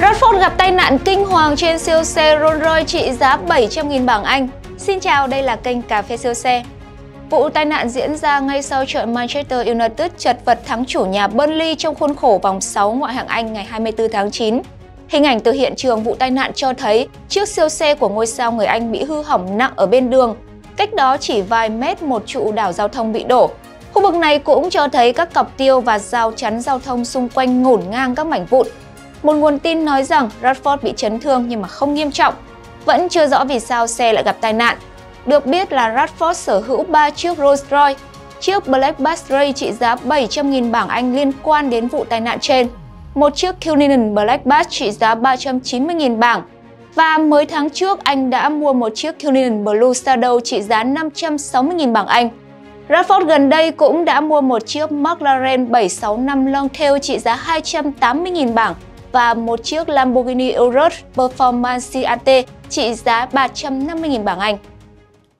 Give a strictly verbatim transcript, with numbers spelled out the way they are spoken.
Rashford gặp tai nạn kinh hoàng trên siêu xe Rolls Royce trị giá bảy trăm nghìn bảng Anh. Xin chào, đây là kênh Cà phê siêu xe. Vụ tai nạn diễn ra ngay sau trận Manchester United chật vật thắng chủ nhà Burnley trong khuôn khổ vòng sáu ngoại hạng Anh ngày hai mươi tư tháng chín. Hình ảnh từ hiện trường vụ tai nạn cho thấy chiếc siêu xe của ngôi sao người Anh bị hư hỏng nặng ở bên đường. Cách đó chỉ vài mét một trụ đảo giao thông bị đổ. Khu vực này cũng cho thấy các cọc tiêu và rào chắn giao thông xung quanh ngổn ngang các mảnh vụn. Một nguồn tin nói rằng Rashford bị chấn thương nhưng mà không nghiêm trọng. Vẫn chưa rõ vì sao xe lại gặp tai nạn. Được biết là Rashford sở hữu ba chiếc Rolls Royce, chiếc Black Bass Ray trị giá bảy trăm nghìn bảng Anh liên quan đến vụ tai nạn trên, một chiếc Cullinan Black Bass trị giá ba trăm chín mươi nghìn bảng, và mới tháng trước anh đã mua một chiếc Cullinan Blue Shadow trị giá năm trăm sáu mươi nghìn bảng Anh. Rashford gần đây cũng đã mua một chiếc McLaren bảy sáu năm Longtail trị giá hai trăm tám mươi nghìn bảng và một chiếc Lamborghini Urus Performance xê a tê trị giá ba trăm năm mươi nghìn bảng Anh.